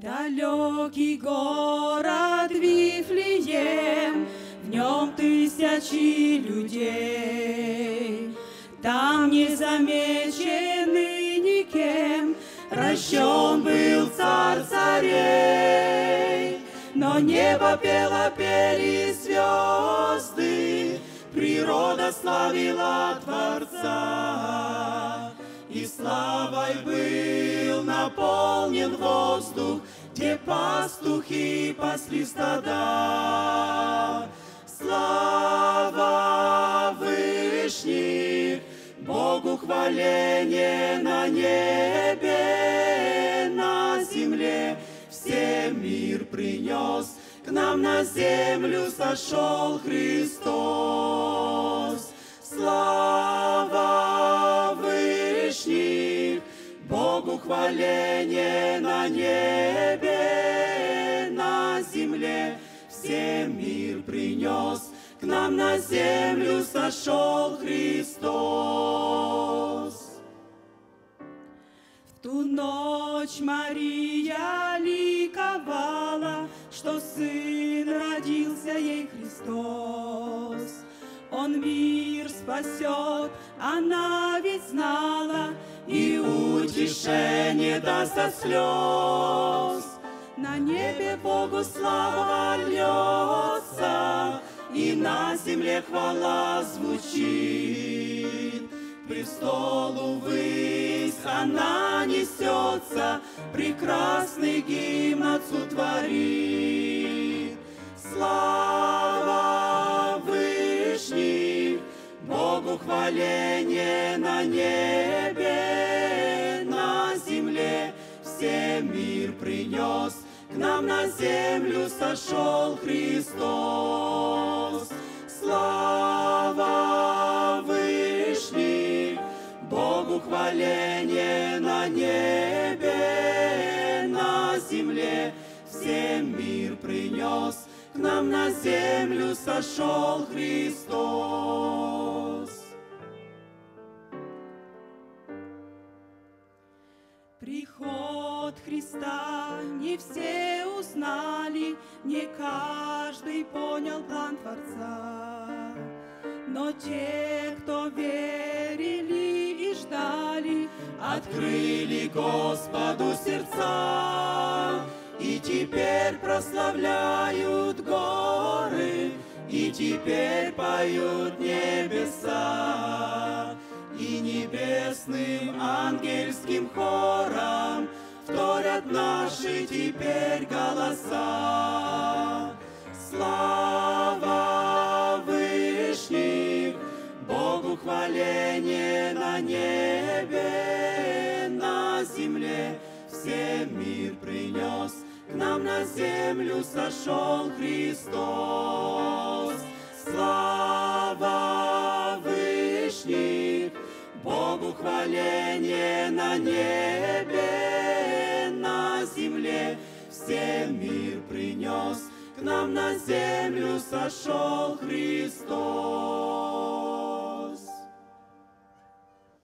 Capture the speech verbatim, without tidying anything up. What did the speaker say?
Далекий город Вифлеем, в нем тысячи людей. Там не замеченный никем, рожден был царь царей. Но небо пело, пели звезды, природа славила Творца. И славой был наполнен воздух, где пастухи пасли стада. Слава Вышних, Богу хваление на небе, на земле всем мир принес. К нам на землю сошел Христос. Слава Вышних, Богу хваление на небе, на земле всем мир принес. К нам на землю сошел Христос. В ту ночь Мария ликовала, что сын родился ей Христос. Он мир спасет, она ведь знала, и утешение даст от слез. На небе Богу слава льется, и на земле хвала звучит. Престолу ввысь она несется, прекрасный гимн Отцу творит. Слава Вышних, Богу хваление на небе, на земле всем мир принес. К нам на землю сошел Христос. Слава Вышних, Богу хваление на небе, на земле всем мир принес. К нам на землю сошел Христос. Приход Христа не все узнали, не каждый понял план Творца. Но те, кто верили и ждали, открыли Господу сердца. И теперь прославляют горы, и теперь поют небеса. И небесным ангельским хором вторят наши теперь голоса. Слава Вышних, Богу хваление на небе, на земле всем мир принес. К нам на землю сошел Христос. Слава Вышних, Богу хваление на небе, на земле всем мир принес. К нам на землю сошел Христос.